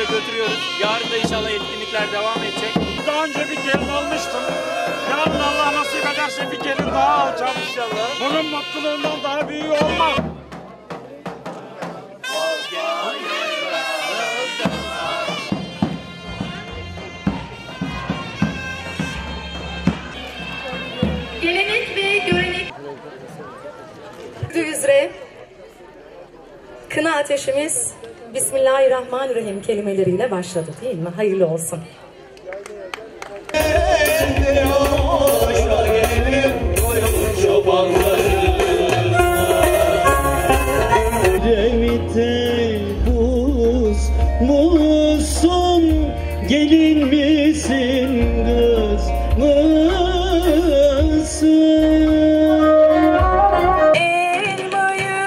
köyümüze götürüyoruz. Yarın da inşallah etkinlikler devam edecek. Daha önce bir gelin almıştım. Yarın Allah nasip ederse bir gelin daha alacağım inşallah. Bunun mutluluğundan daha büyüğü olmaz. Gelenek ve görenek üzere kına ateşimiz Bismillahirrahmanirrahim kelimeleriyle başladı değil mi? Hayırlı olsun. Musun gelin misin kız mısın? Elmayı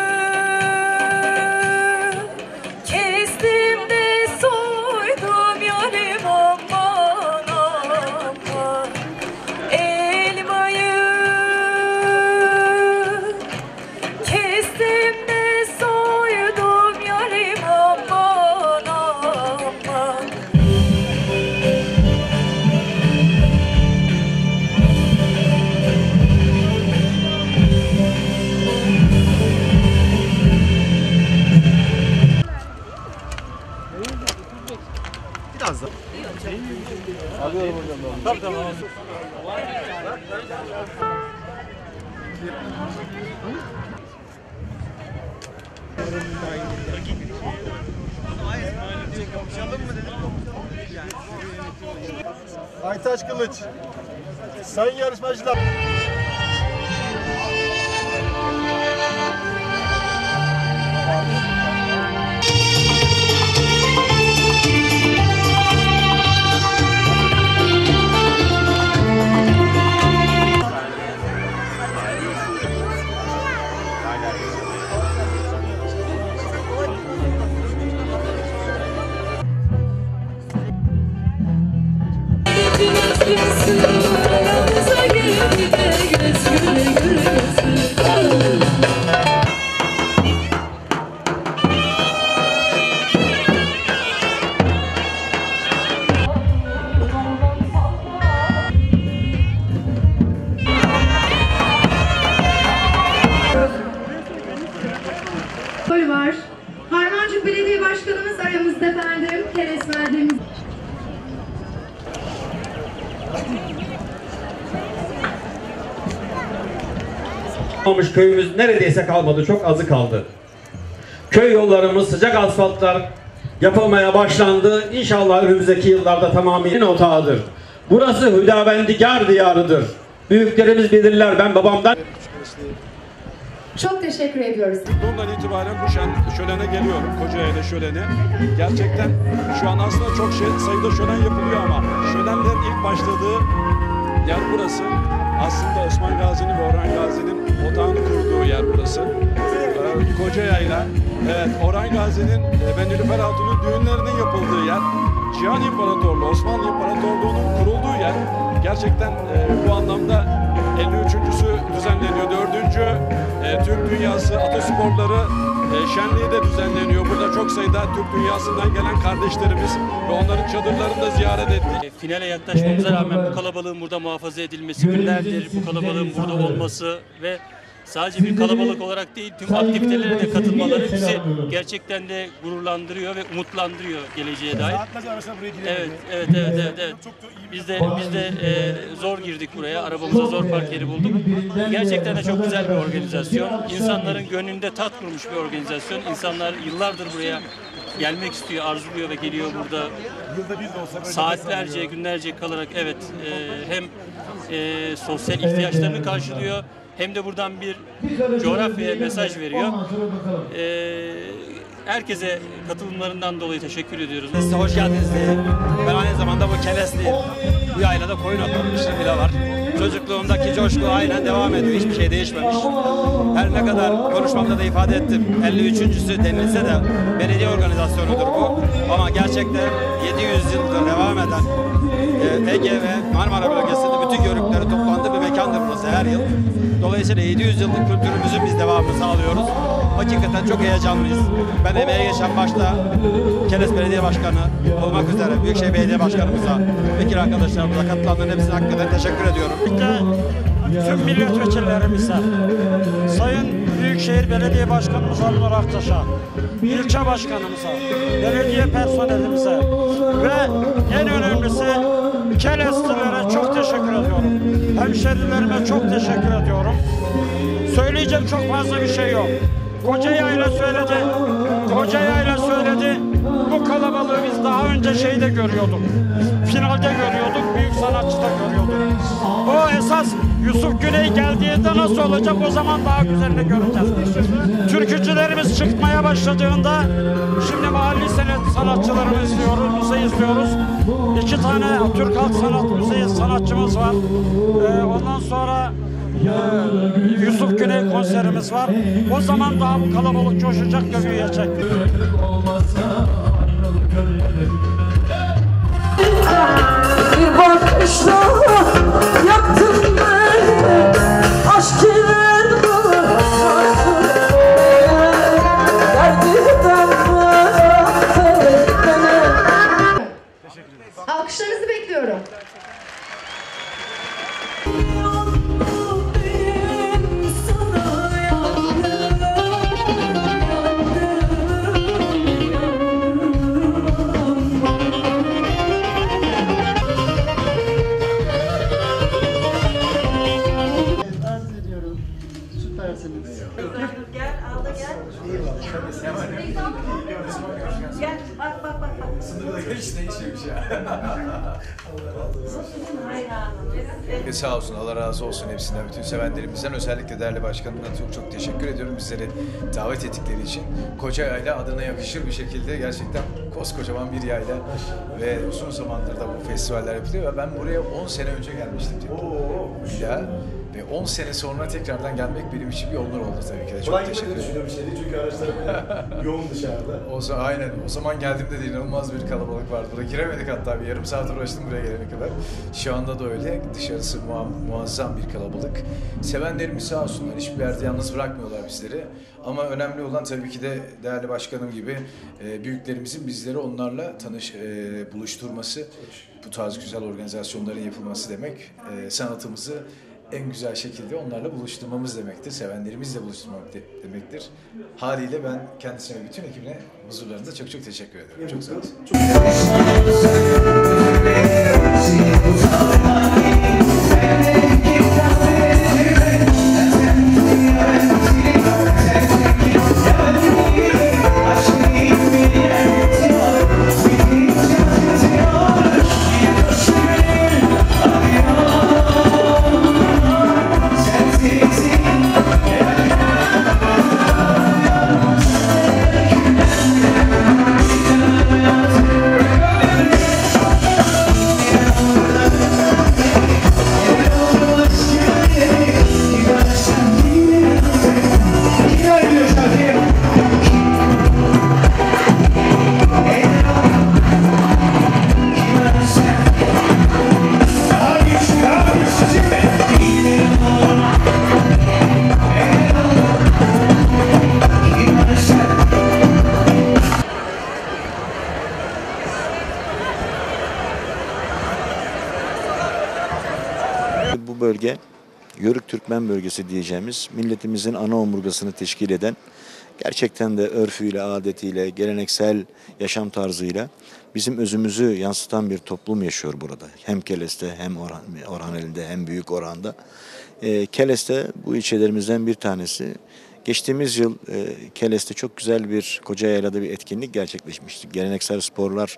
kestim de soydum yarim aman aman. Elmayı kestim de soydum yarim aman aman. Biraz da. Alıyorum hocam. Tabii tamam. Aytaç Kılıç. Sayın yarışmacılar. var. Harmancık Belediye Başkanımız aramızda efendim. Keres verdiğimiz. Köyümüz neredeyse kalmadı, çok azı kaldı. Köy yollarımız, sıcak asfaltlar yapılmaya başlandı. İnşallah önümüzdeki yıllarda tamamıyla otağıdır. Burası Hüdavendigar diyarıdır. Büyüklerimiz bilirler, ben babamdan... Çok teşekkür ediyoruz. Bundan itibaren bu şölene geliyorum. Kocaeli şöleni. Gerçekten şu an aslında çok sayıda şölen yapılıyor ama şölenlerin ilk başladığı yer burası. Aslında Osman Gazi'nin ve Orhan Gazi'nin otağını kurduğu yer burası. Kocayayla, evet, Orhan Gazi'nin ve Nilüfer Hatun'un düğünlerinin yapıldığı yer. Cihan İmparatorluğu, Osmanlı İmparatorluğu'nun kurulduğu yer. Gerçekten bu anlamda 53.sü düzenleniyor. 4. Türk Dünyası Atasporları şenliği de düzenleniyor. Burada çok sayıda Türk dünyasından gelen kardeşlerimiz ve onların çadırlarını da ziyaret ettik. Finale yaklaşmamıza rağmen bu kalabalığın burada muhafaza edilmesi, günlerdir bu kalabalığın burada olması ve sadece bir kalabalık olarak değil, tüm aktivitelere de katılmaları bizi gerçekten de gururlandırıyor ve umutlandırıyor geleceğe dair. Evet. Biz de zor girdik buraya. Arabamıza zor park yeri bulduk. Gerçekten de çok güzel bir organizasyon. İnsanların gönlünde tat kurmuş bir organizasyon. İnsanlar yıllardır buraya gelmek istiyor, arzuluyor ve geliyor burada. Saatlerce, günlerce kalarak hem sosyal ihtiyaçlarını karşılıyor, hem de buradan bir coğrafyaya mesaj veriyor. Herkese katılımlarından dolayı teşekkür ediyoruz. Size hoş geldiniz diye. Ben aynı zamanda bu Kelesliyim. Bu yaylada koyun otlamışlığı bile var. Çocukluğumdaki coşku aynen devam ediyor. Hiçbir şey değişmemiş. Her ne kadar konuşmamda da ifade ettim. 53.sü denilse de belediye organizasyonudur bu. Ama gerçekten 700 yıldır devam eden Ege ve Marmara bölgesinde bütün yörükleri toplandığı bir mekandır burası her yıl. Dolayısıyla 700 yıllık kültürümüzün biz devamını sağlıyoruz. Hakikaten çok heyecanlıyız. Ben emeğe geçen başta Keles Belediye Başkanı olmak üzere Büyükşehir Belediye Başkanımıza, vekil arkadaşlarımıza, katılanların hepsine hakikaten teşekkür ediyorum. Tüm milletvekillerimize, Sayın Büyükşehir Belediye Başkanımız Anwar Aktaş'a, ilçe başkanımıza, belediye personelimize ve en önemlisi Keles'lilere çok teşekkür ediyorum. Hemşerilerime çok teşekkür ediyorum. Söyleyecek çok fazla bir şey yok. Kocayayla söyledi. Bu kalabalığı biz daha önce şeyde görüyorduk. Finalde görüyorduk, büyük sanatçıda görüyorduk. O esas Yusuf Güney geldiğinde nasıl olacak, o zaman daha güzelini göreceğiz. Türkücülerimiz çıkmaya başladığında şimdi mahalli sanatçılarımızı izliyoruz. 2 tane Türk Halk Sanat Müziği sanatçımız var. Ondan sonra Yusuf Güney konserimiz var. O zaman daha bu kalabalık coşacak ve büyüyecek. Bir bakışla yaktın beni, aşk ile Alkışlarınızı bekliyorum. Gel, al da gel. Gel, bak. Sınırda geçti içmemiş ya. Sağ olsun, Allah razı olsun hepsinden, bütün sevenlerimizden, özellikle değerli başkanımdan çok teşekkür ediyorum bizleri davet ettikleri için. Koca Yayla adına yakışır bir şekilde, gerçekten koskocaman bir yayla ve uzun zamandır da bu festivaller yapılıyor ve ben buraya 10 sene önce gelmiştim. Ya ve 10 sene sonra tekrardan gelmek benim için bir onur oldu tabii ki de. Çok teşekkür ederim. Bir şeydi çünkü araçlar yoğun dışarıda. Aynen. O zaman geldiğimde de inanılmaz bir kalabalık vardı. Buraya giremedik, hatta bir yarım saat uğraştım buraya gelene kadar. Şu anda da öyle. Dışarısı muazzam bir kalabalık. Sevenlerimiz sağ olsunlar, hiçbir yerde yalnız bırakmıyorlar bizleri. Ama önemli olan tabii ki de değerli başkanım gibi büyüklerimizin bizleri onlarla buluşturması, bu tarz güzel organizasyonların yapılması demek. Sanatımızı en güzel şekilde onlarla buluşturmamız demektir. Sevenlerimizle buluşturmak demektir. Haliyle ben kendisine ve bütün ekibine huzurlarında çok teşekkür ederim. Çok sağ olun. Bu bölge Yörük Türkmen bölgesi diyeceğimiz, milletimizin ana omurgasını teşkil eden, gerçekten de örfüyle, adetiyle, geleneksel yaşam tarzıyla bizim özümüzü yansıtan bir toplum yaşıyor burada. Hem Keles'te, hem Orhaneli'nde, hem Büyük Orhan'da. Keles'te bu ilçelerimizden bir tanesi. Geçtiğimiz yıl Keles'te çok güzel bir Kocayayla'da bir etkinlik gerçekleşmişti. Geleneksel sporlar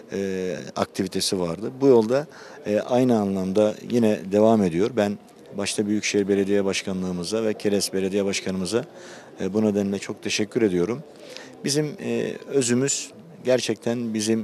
aktivitesi vardı. Bu yolda aynı anlamda yine devam ediyor. Ben başta Büyükşehir Belediye Başkanlığımıza ve Keles Belediye Başkanımıza bu nedenle çok teşekkür ediyorum. Bizim özümüz gerçekten bizim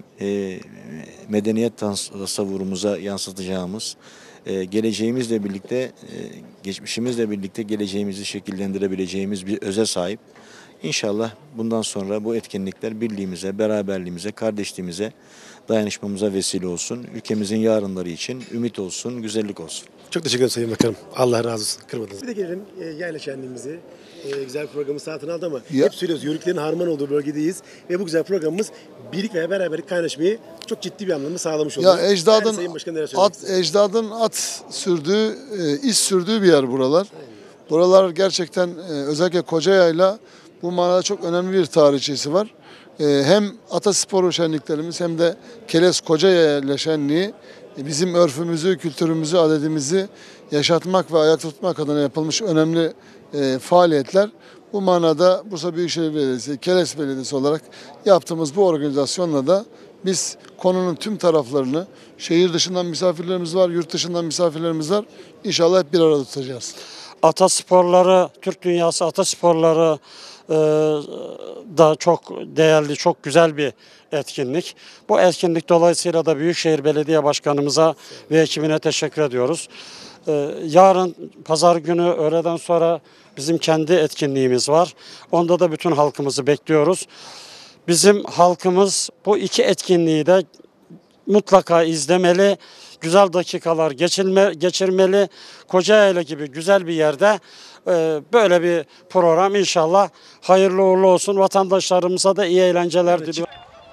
medeniyet tasavvurumuza yansıtacağımız, geleceğimizle birlikte, geçmişimizle birlikte geleceğimizi şekillendirebileceğimiz bir öze sahip. İnşallah bundan sonra bu etkinlikler birliğimize, beraberliğimize, kardeşliğimize, dayanışmamıza vesile olsun. Ülkemizin yarınları için ümit olsun, güzellik olsun. Çok teşekkür ederim Sayın Bakanım. Allah razı olsun. Kırmadınız. Bir de gelelim yayla şenliğimizi. Güzel programı saatini aldı ama hep söylüyoruz. Yörüklerin harman olduğu bölgedeyiz. Ve bu güzel programımız birlik ve beraberlik kaynaşmayı çok ciddi bir anlamda sağlamış oluyor. Ya ecdadın at sürdüğü, iz sürdüğü bir yer buralar. Aynen. Buralar gerçekten özellikle Kocayayla bu manada çok önemli bir tarihçesi var. Hem atasporu şenliklerimiz hem de Keles Kocayayla şenliği bizim örfümüzü, kültürümüzü, adetimizi yaşatmak ve ayakta tutmak adına yapılmış önemli faaliyetler. Bu manada Bursa Büyükşehir Belediyesi, Keles Belediyesi olarak yaptığımız bu organizasyonla da biz konunun tüm taraflarını, şehir dışından misafirlerimiz var, yurt dışından misafirlerimiz var. İnşallah hep bir arada tutacağız. Atasporları, Türk dünyası atasporları da çok değerli, çok güzel bir etkinlik. Bu etkinlik dolayısıyla da Büyükşehir Belediye Başkanımıza ve ekibine teşekkür ediyoruz. Yarın pazar günü öğleden sonra bizim kendi etkinliğimiz var. Onda da bütün halkımızı bekliyoruz. Bizim halkımız bu iki etkinliği de mutlaka izlemeli, güzel dakikalar geçirmeli. Kocayayla gibi güzel bir yerde böyle bir program inşallah hayırlı uğurlu olsun. Vatandaşlarımıza da iyi eğlenceler diliyorum.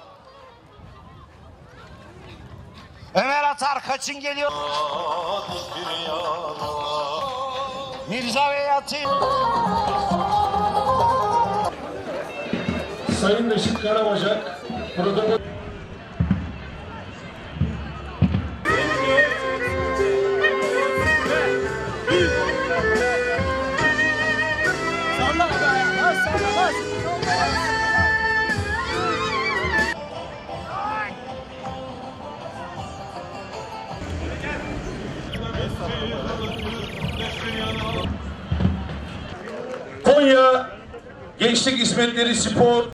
Ömer Atar kaçın geliyor. Mirza Bey atayım. Sayın Reşit Karabacak protokol Konya Gençlik Hizmetleri Spor